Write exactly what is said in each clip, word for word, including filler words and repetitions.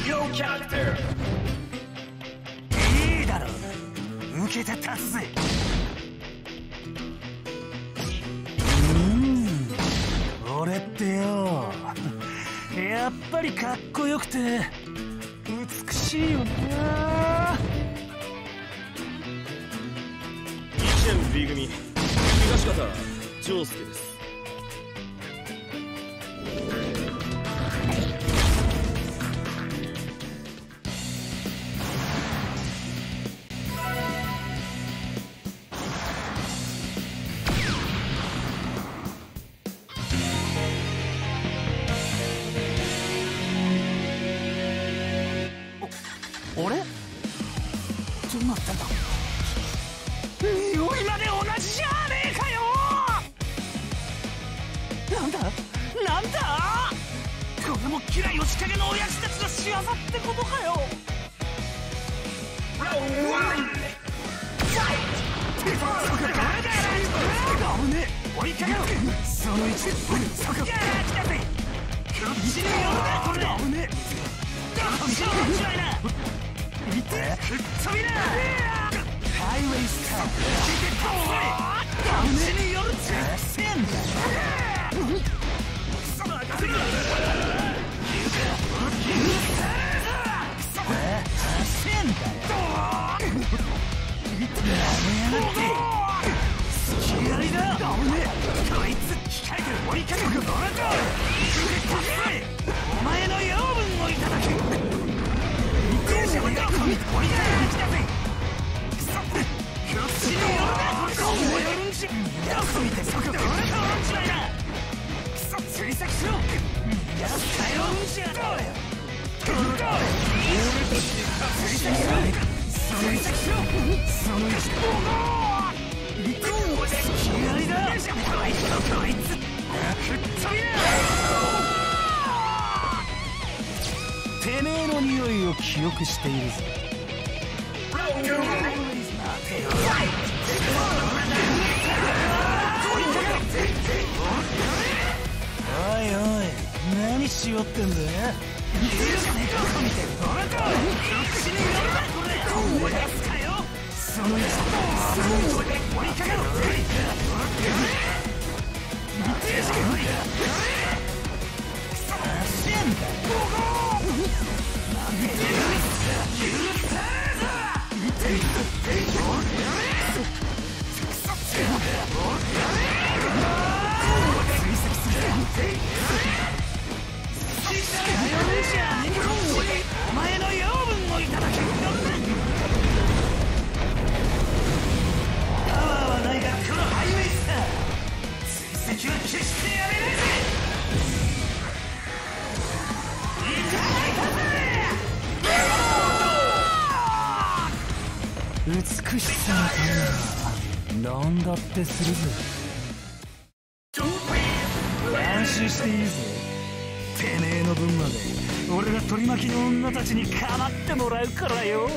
Yo character. いいだろう、受けて立つぜ。うん、俺ってよ、やっぱりかっこよくて美しいよな。 一年 B 組東方丈介です。 俺？どうなってんだ？匂いまで同じじゃねえかよ！なんだ？なんだ？これもキラヨシカゲの親父たちの仕業ってことかよ！ラウンドワン！ファイト！危ねえ！追いかけろ！その位置でそこ！いやー来たぜ！こっちに呼んだこれ！危ねえ！どっちの間違いな！くっ飛びな！ハイウェイスター聞いてこい！ダウンによる絶戦だ！クソ任せろ！絶戦だよ！やめやがって！隙ありだ！こいつ控えて追いかけるどうなっお前の養分をいただく！俺がこみこりだ来たぜ。くそっこっちに寄るな。こう寄るんじゃどこ見てそこどうなっちまいな。くそ追跡しろ。やっかよんじゃどうだよどうだよ追跡しろ追跡しろその位置で隙ありだこいつこいつくっ飛びな。てめえの匂いを記憶しているぜ。おいおい、何しよってんだ？その位置その位置で追いかけろ。せんだお前の養分をいただけるパワーはないがこのハイウェイスター追跡は決してやめないぜ。美しさのためなんだってするぜ。安心していいぜ。てめえの分まで俺が取り巻きの女たちに構ってもらうからよ。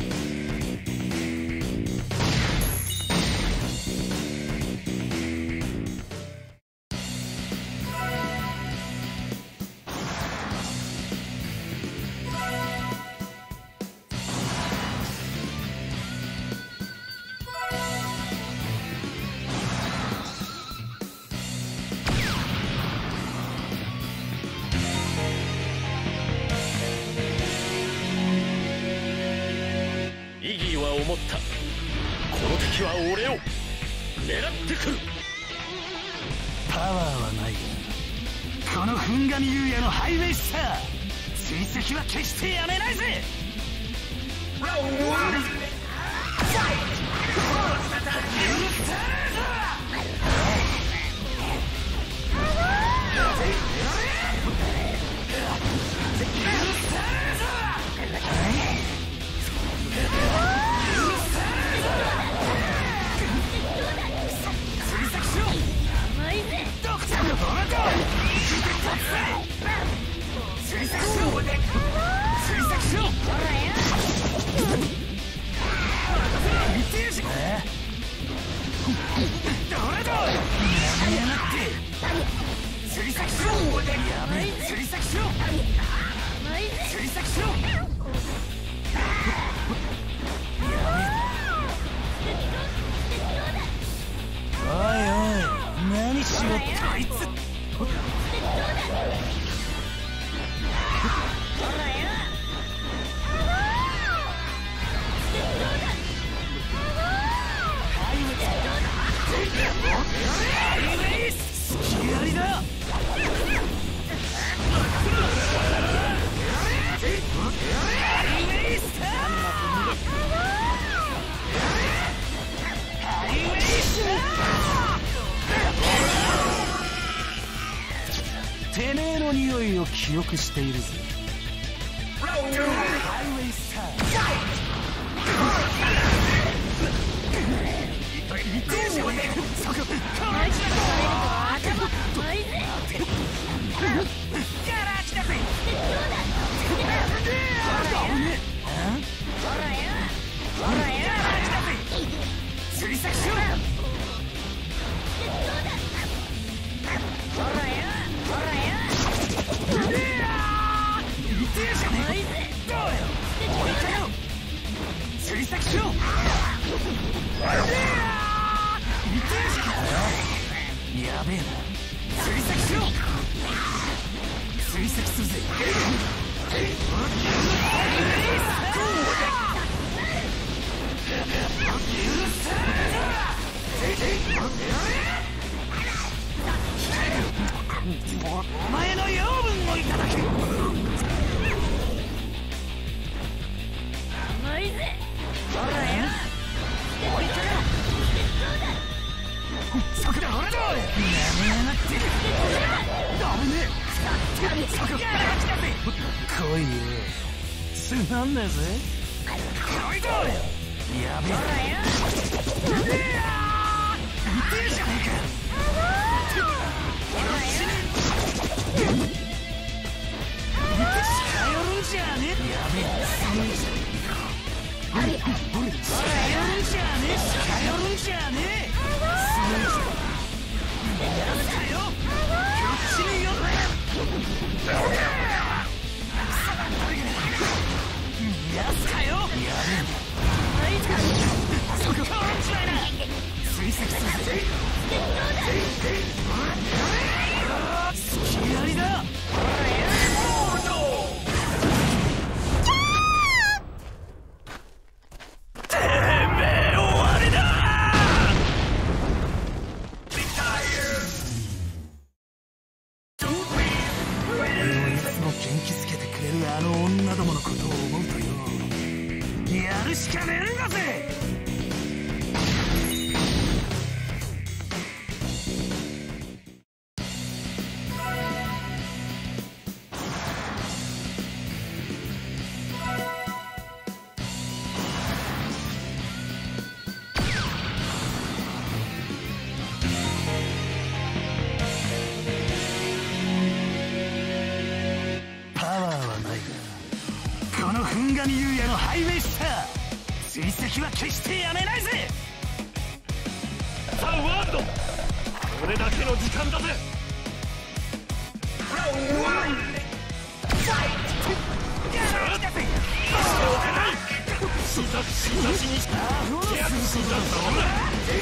思った。この敵は俺を狙ってくる。 パワーはないがこのフンガミユーヤのハイウェイスター追跡は決してやめないぜ。ラウンドワンファイ追追跡しろ。おいおい、何しろってあいつ。てめえの匂いを記憶しているぜ。ハイウェイスター。追跡しろ。追跡しろ。やべえな。追跡しろ。追跡するぜ。お前の養分をいただく。甘いぜ。ほらよ。追いかけろ。そこだ、俺だ。なめやがって。危ねえ。そこだ。来いよ。つまんねえぜ。来いぞ。やべえ。ほらよ。痛えじゃねえか。近寄るんじゃねえ。やべえ。近寄るんじゃねえ。近寄るんじゃねえ。やったよ。こっちによ。やったよ。やべえ。そこから落ちないな。追跡するぜ。隙ありだ。てめえ終わりだ。俺をいつも元気づけてくれるあの女どものことを思うとよ、やるしかねえんだぜ。このフンガミユーヤのハイウェイスター、追跡は決してやめないぜ。ザ・ワールド、これだけの時間だぜ。シザシザシにしシザそうだ。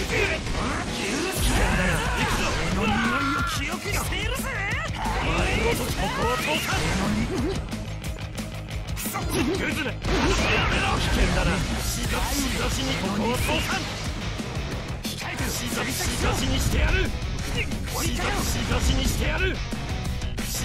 俺の匂いを記憶しているぜ。お前ごとここを通さん。グズネ、やめろ。危険だな。シザシザシにここを通さん。シザシザシにしてやる。シザシザシにしてやる。シ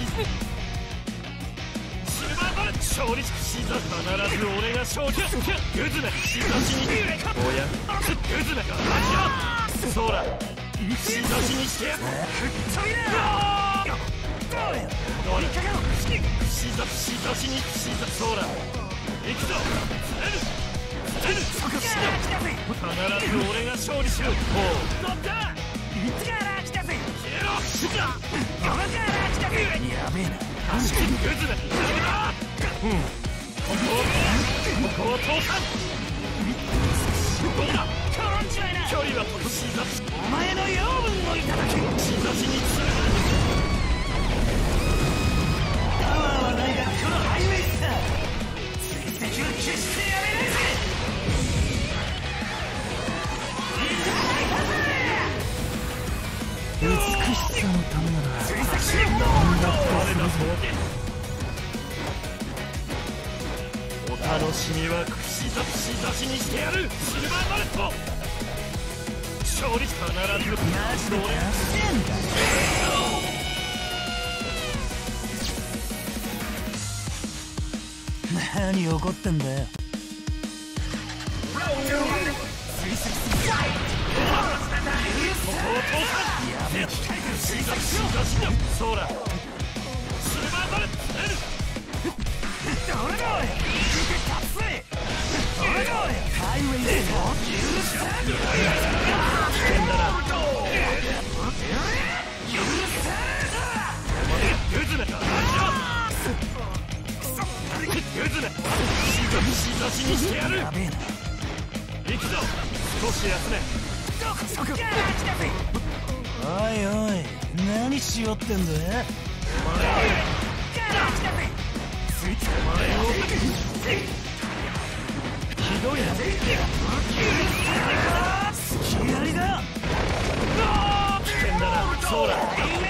ルバーバル勝利。シザ必ず俺が勝利。グズネ、シザシにおやグズネが勝ちだ。そうだ、シザシにしてやる。くっちょいな。どうにかかろ。シザシザシにシザそうだ。行くぞ。釣れる釣れる。そこから来たぜ。必ず俺が勝利する。おうどった。いつから来たぜ。消えろ。シザどこから来たぜ。やべえな。グズだ。うん、ここをここを通さん。どうだ。転んじまいな。距離はとシザお前の養分をいただく。シザシに釣れる。パワーはないがこのハイウェイスター。 決してやめないぜ。 美しさのためなら追跡しろ。 何だって我のするぞ。 お楽しみは串刺し刺しにしてやる。シルバーバレット勝利必ずマジでやってんだよ。何怒ってんだよ。 追跡する。 ここを通さやべえ。機械から追跡しろ。 そうだシルバーバレット俺だおい。勝つぜ。俺だおい。ハイウェイで許さん。 危険だな。 許さん。 グズメグズメシザシにしてやる。 やべえな。 行くぞ少し休め。 そこ。来たぜ。 おいおい、何しよってんだよ。 来たぜ。ついてお前をひどいな。 隙ありだ。 危険だな。そうだ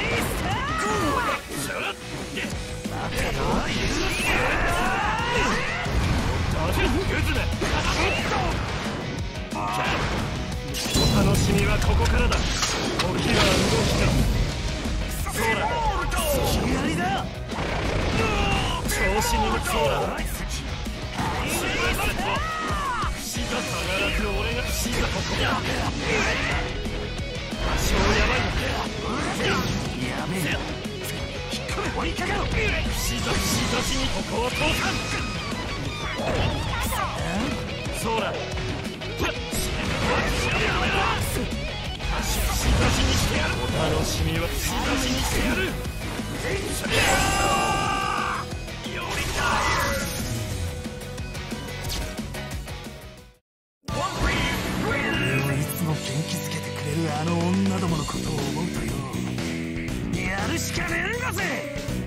グズメお楽しみはここからだ。時は動きだ。そうだ隙ありだ。 調子に乗ってそうだ。シルバーバレット串が下がらず俺が串がここだ。多少やばいんだ。 やべえ。引っ込め。追いかけろ。 串が串刺しにここを通さん。そうだお楽しみは串刺しにしてやる。 俺をいつも元気づけてくれるあの女どものことを思うとよ、やるしかねえんだぜ。